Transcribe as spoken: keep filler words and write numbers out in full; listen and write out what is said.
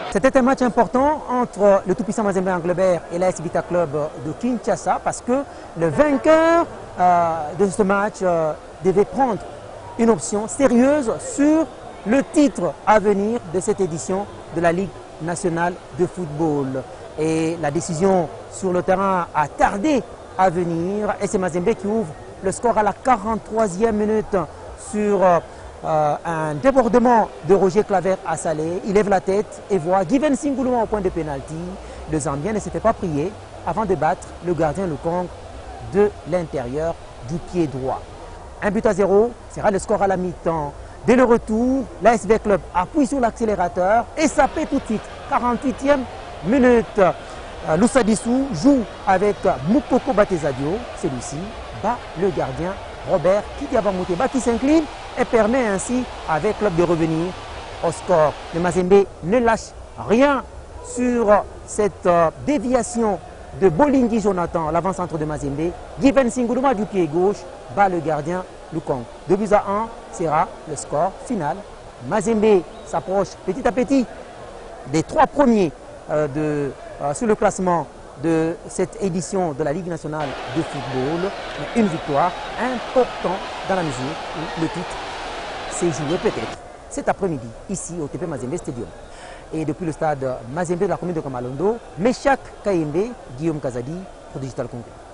C'était un match important entre le tout-puissant Mazembe Anglebert et l'A S Vita Club de Kinshasa parce que le vainqueur euh, de ce match euh, devait prendre une option sérieuse sur le titre à venir de cette édition de la Ligue nationale de football. Et la décision sur le terrain a tardé à venir et c'est Mazembe qui ouvre le score à la quarante-troisième minute sur euh, Euh, un débordement de Roger Claver à Salé. Il lève la tête et voit Given Singoulouma au point de pénalty. Le Zambien ne s'était pas prié avant de battre le gardien Lukong de l'intérieur du pied droit. Un but à zéro sera le score à la mi-temps. Dès le retour, l'A S V Club appuie sur l'accélérateur et ça paie tout de suite. quarante-huitième minute. Euh, Loussa Dissou joue avec Moukoko Batezadio. Celui-ci bat le gardien Robert Kidiabamouteba qui s'incline et permet ainsi avec Club de revenir au score. Le Mazembe ne lâche rien sur cette euh, déviation de Bolingi Jonathan, l'avant-centre de Mazembe. Given Singoulouma du pied gauche bat le gardien Lukong. deux buts à un sera le score final. Mazembe s'approche petit à petit des trois premiers euh, de, euh, sur le classement de cette édition de la Ligue nationale de football. Mais une victoire importante dans la mesure où le titre s'est joué peut-être cet après-midi ici au T P Mazembe Stadium. Et depuis le stade Mazembe de la commune de Kamalondo, Meshak Kayembe, Guillaume Kazadi pour Digital Congrès.